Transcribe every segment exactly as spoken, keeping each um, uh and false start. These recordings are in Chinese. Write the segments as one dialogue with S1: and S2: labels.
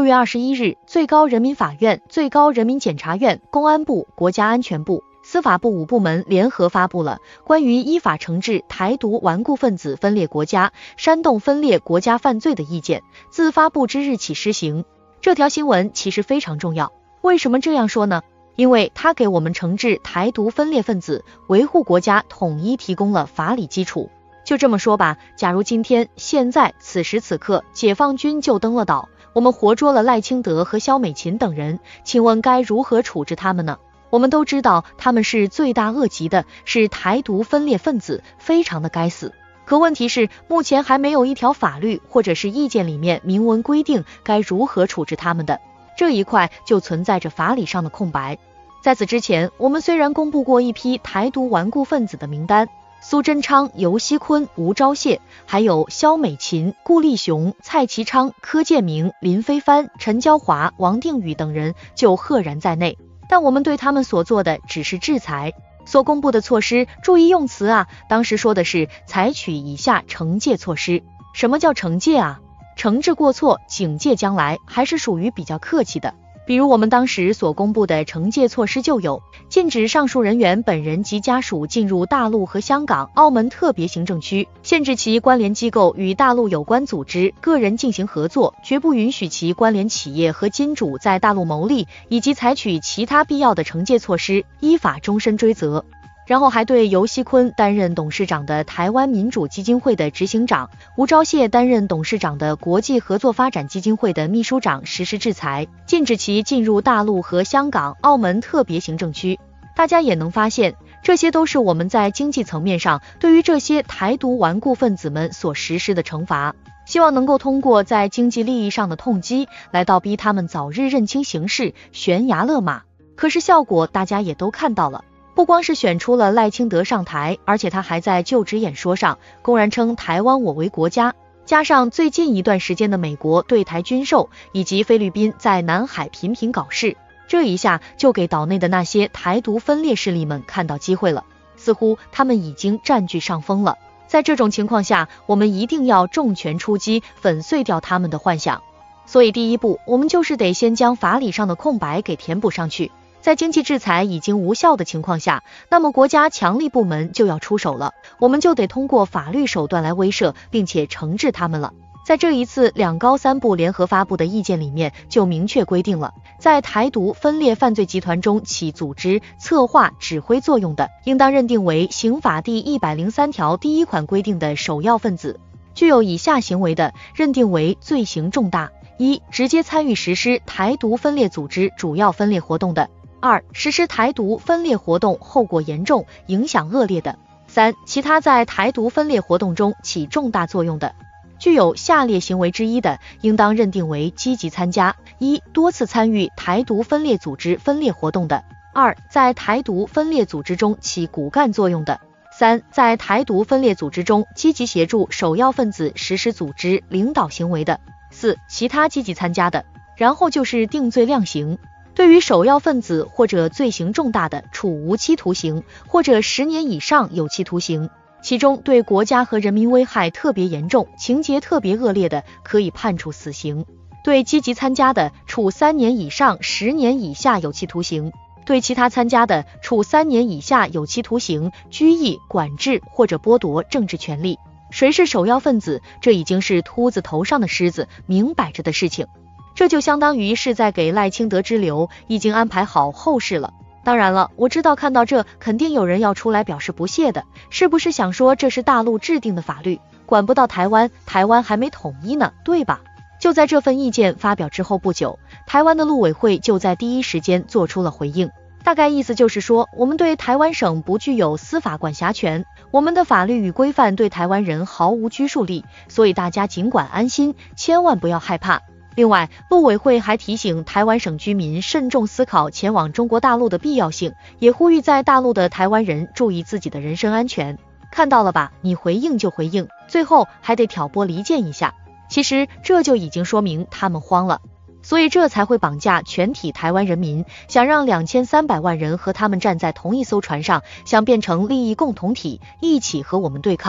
S1: 六月二十一日，最高人民法院、最高人民检察院、公安部、国家安全部、司法部五部门联合发布了关于依法惩治台独顽固分子分裂国家、煽动分裂国家犯罪的意见，自发布之日起施行。这条新闻其实非常重要，为什么这样说呢？因为它给我们惩治台独分裂分子、维护国家统一提供了法理基础。就这么说吧，假如今天、现在、此时此刻，解放军就登了岛，我们活捉了赖清德和肖美琴等人，请问该如何处置他们呢？我们都知道他们是罪大恶极的，是台独分裂分子，非常的该死。可问题是，目前还没有一条法律或者是意见里面明文规定该如何处置他们的，这一块就存在着法理上的空白。在此之前，我们虽然公布过一批台独顽固分子的名单，苏贞昌、尤锡坤、吴钊燮，还有肖美琴、顾立雄、蔡其昌、柯建明、林飞帆、陈椒华、王定宇等人就赫然在内，但我们对他们所做的只是制裁。所公布的措施，注意用词啊，当时说的是采取以下惩戒措施。什么叫惩戒啊？惩治过错，警戒将来，还是属于比较客气的。比如我们当时所公布的惩戒措施就有：禁止上述人员本人及家属进入大陆和香港、澳门特别行政区，限制其关联机构与大陆有关组织、个人进行合作，绝不允许其关联企业和金主在大陆牟利，以及采取其他必要的惩戒措施，依法终身追责。然后还对尤锡坤担任董事长的台湾民主基金会的执行长，吴钊燮担任董事长的国际合作发展基金会的秘书长实施制裁，禁止其进入大陆和香港、澳门特别行政区。大家也能发现，这些都是我们在经济层面上对于这些台独顽固分子们所实施的惩罚，希望能够通过在经济利益上的痛击来倒逼他们早日认清形势，悬崖勒马。可是效果大家也都看到了，不光是选出了赖清德上台，而且他还在就职演说上公然称台湾我为国家，加上最近一段时间的美国对台军售，以及菲律宾在南海频频搞事，这一下就给岛内的那些台独分裂势力们看到机会了，似乎他们已经占据上风了。在这种情况下，我们一定要重拳出击，粉碎掉他们的幻想。所以第一步，我们就是得先将法理上的空白给填补上去。在经济制裁已经无效的情况下，那么国家强力部门就要出手了，我们就得通过法律手段来威慑并且惩治他们了。在这一次两高三部联合发布的意见里面就明确规定了，在台独分裂犯罪集团中起组织、策划、指挥作用的，应当认定为刑法第一百零三条第一款规定的首要分子。具有以下行为的，认定为罪行重大：一、直接参与实施台独分裂组织主要分裂活动的；二、实施台独分裂活动后果严重、影响恶劣的；三、其他在台独分裂活动中起重大作用的。具有下列行为之一的，应当认定为积极参加：一、多次参与台独分裂组织分裂活动的；二、在台独分裂组织中起骨干作用的；三、在台独分裂组织中积极协助首要分子实施组织领导行为的；四、其他积极参加的。然后就是定罪量刑。对于首要分子或者罪行重大的，处无期徒刑或者十年以上有期徒刑，其中对国家和人民危害特别严重、情节特别恶劣的，可以判处死刑；对积极参加的，处三年以上十年以下有期徒刑；对其他参加的，处三年以下有期徒刑、拘役、管制或者剥夺政治权利。谁是首要分子，这已经是秃子头上的虱子，明摆着的事情。这就相当于是在给赖清德之流已经安排好后事了。当然了，我知道看到这肯定有人要出来表示不屑的，是不是想说这是大陆制定的法律，管不到台湾，台湾还没统一呢，对吧？就在这份意见发表之后不久，台湾的陆委会就在第一时间做出了回应，大概意思就是说，我们对台湾省不具有司法管辖权，我们的法律与规范对台湾人毫无拘束力，所以大家尽管安心，千万不要害怕。另外，陆委会还提醒台湾省居民慎重思考前往中国大陆的必要性，也呼吁在大陆的台湾人注意自己的人身安全。看到了吧，你回应就回应，最后还得挑拨离间一下，其实这就已经说明他们慌了，所以这才会绑架全体台湾人民，想让两千三百万人和他们站在同一艘船上，想变成利益共同体，一起和我们对抗。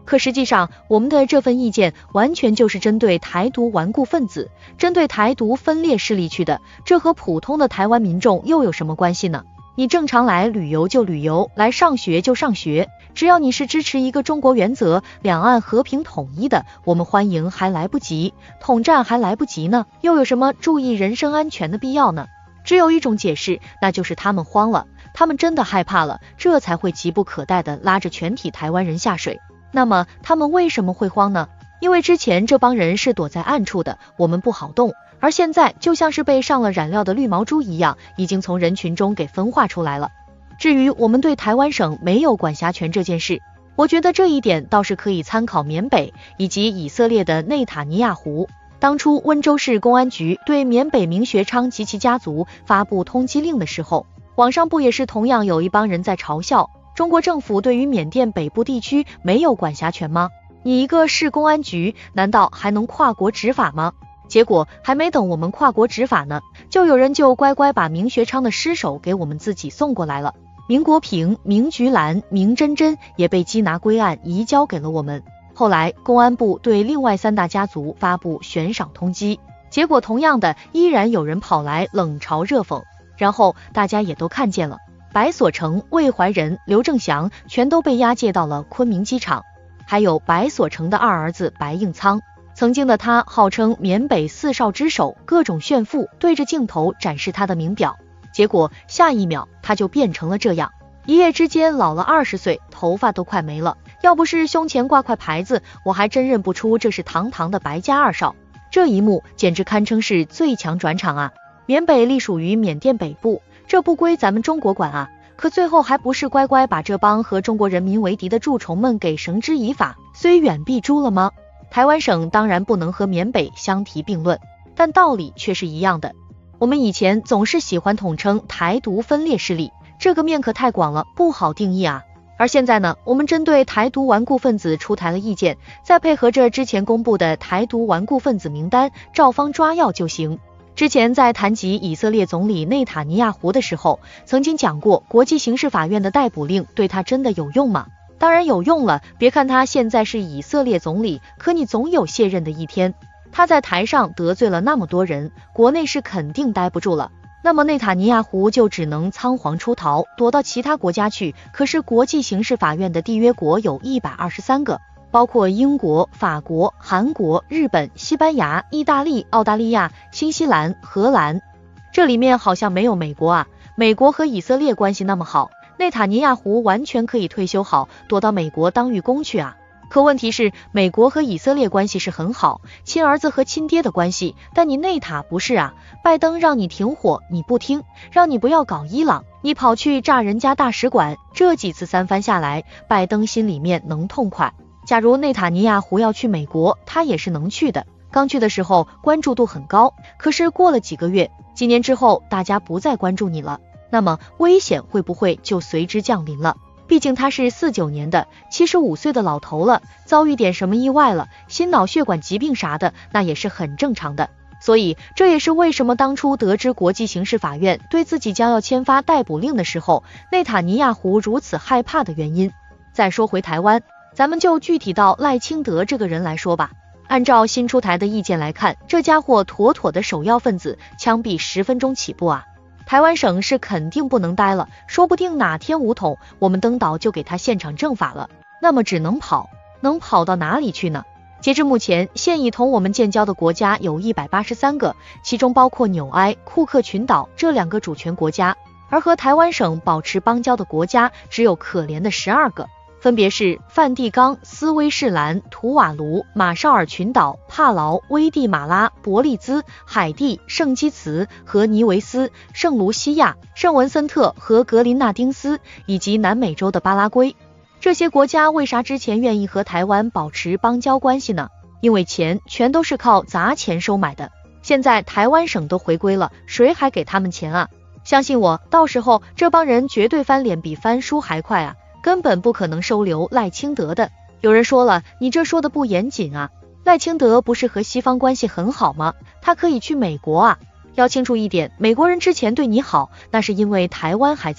S1: 可实际上，我们的这份意见完全就是针对台独顽固分子，针对台独分裂势力去的，这和普通的台湾民众又有什么关系呢？你正常来旅游就旅游，来上学就上学，只要你是支持一个中国原则，两岸和平统一的，我们欢迎还来不及，统战还来不及呢，又有什么注意人身安全的必要呢？只有一种解释，那就是他们慌了，他们真的害怕了，这才会急不可待地拉着全体台湾人下水。那么他们为什么会慌呢？因为之前这帮人是躲在暗处的，我们不好动，而现在就像是被上了染料的绿毛猪一样，已经从人群中给分化出来了。至于我们对台湾省没有管辖权这件事，我觉得这一点倒是可以参考缅北以及以色列的内塔尼亚胡。当初温州市公安局对缅北明学昌及其家族发布通缉令的时候，网上不也是同样有一帮人在嘲笑中国政府对于缅甸北部地区没有管辖权吗？你一个市公安局难道还能跨国执法吗？结果还没等我们跨国执法呢，就有人就乖乖把明学昌的尸首给我们自己送过来了。明国平、明菊兰、明珍珍也被缉拿归案移交给了我们。后来公安部对另外三大家族发布悬赏通缉，结果同样的依然有人跑来冷嘲热讽，然后大家也都看见了，白所成、魏怀仁、刘正祥全都被押解到了昆明机场。还有白所成的二儿子白应仓，曾经的他号称缅北四少之首，各种炫富，对着镜头展示他的名表，结果下一秒他就变成了这样，一夜之间老了二十岁，头发都快没了，要不是胸前挂块牌子，我还真认不出这是堂堂的白家二少。这一幕简直堪称是最强转场啊！缅北隶属于缅甸北部，这不归咱们中国管啊，可最后还不是乖乖把这帮和中国人民为敌的蛀虫们给绳之以法，虽远必诛了吗？台湾省当然不能和缅北相提并论，但道理却是一样的。我们以前总是喜欢统称台独分裂势力，这个面可太广了，不好定义啊。而现在呢，我们针对台独顽固分子出台了意见，再配合着之前公布的台独顽固分子名单，照方抓药就行。之前在谈及以色列总理内塔尼亚胡的时候，曾经讲过国际刑事法院的逮捕令对他真的有用吗？当然有用了，别看他现在是以色列总理，可你总有卸任的一天。他在台上得罪了那么多人，国内是肯定待不住了，那么内塔尼亚胡就只能仓皇出逃，躲到其他国家去。可是国际刑事法院的缔约国有一百二十三个，包括英国、法国、韩国、日本、西班牙、意大利、澳大利亚、新西兰、荷兰，这里面好像没有美国啊。美国和以色列关系那么好，内塔尼亚胡完全可以退休好，躲到美国当狱工去啊。可问题是，美国和以色列关系是很好，亲儿子和亲爹的关系，但你内塔不是啊。拜登让你停火你不听，让你不要搞伊朗，你跑去炸人家大使馆，这几次三番下来，拜登心里面能痛快。假如内塔尼亚胡要去美国，他也是能去的，刚去的时候关注度很高，可是过了几个月几年之后，大家不再关注你了，那么危险会不会就随之降临了？毕竟他是四九年的，七十五岁的老头了，遭遇点什么意外了，心脑血管疾病啥的，那也是很正常的。所以这也是为什么当初得知国际刑事法院对自己将要签发逮捕令的时候，内塔尼亚胡如此害怕的原因。再说回台湾，咱们就具体到赖清德这个人来说吧。按照新出台的意见来看，这家伙妥妥的首要分子，枪毙十分钟起步啊。台湾省是肯定不能待了，说不定哪天武统，我们登岛就给他现场正法了，那么只能跑，能跑到哪里去呢？截至目前，现已同我们建交的国家有一百八十三个，其中包括纽埃、库克群岛这两个主权国家，而和台湾省保持邦交的国家只有可怜的十二个，分别是梵蒂冈、斯威士兰、图瓦卢、马绍尔群岛、帕劳、危地马拉、伯利兹、海地、圣基茨和尼维斯、圣卢西亚、圣文森特和格林纳丁斯，以及南美洲的巴拉圭。这些国家为啥之前愿意和台湾保持邦交关系呢？因为钱全都是靠砸钱收买的，现在台湾省都回归了，谁还给他们钱啊？相信我，到时候这帮人绝对翻脸比翻书还快啊，根本不可能收留赖清德的。有人说了，你这说的不严谨啊，赖清德不是和西方关系很好吗？他可以去美国啊。要清楚一点，美国人之前对你好，那是因为台湾还在，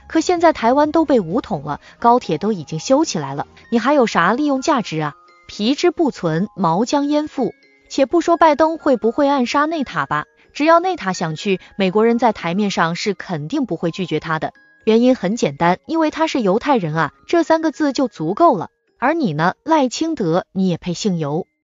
S1: 可现在台湾都被武统了，高铁都已经修起来了，你还有啥利用价值啊？皮之不存，毛将焉附？且不说拜登会不会暗杀内塔吧，只要内塔想去，美国人在台面上是肯定不会拒绝他的。原因很简单，因为他是犹太人啊，这三个字就足够了。而你呢，赖清德，你也配姓尤？